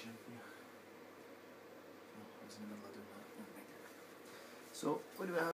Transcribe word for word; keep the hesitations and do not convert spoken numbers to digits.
regen for you. Oh, I was in the middle of doing that. So, what do we have?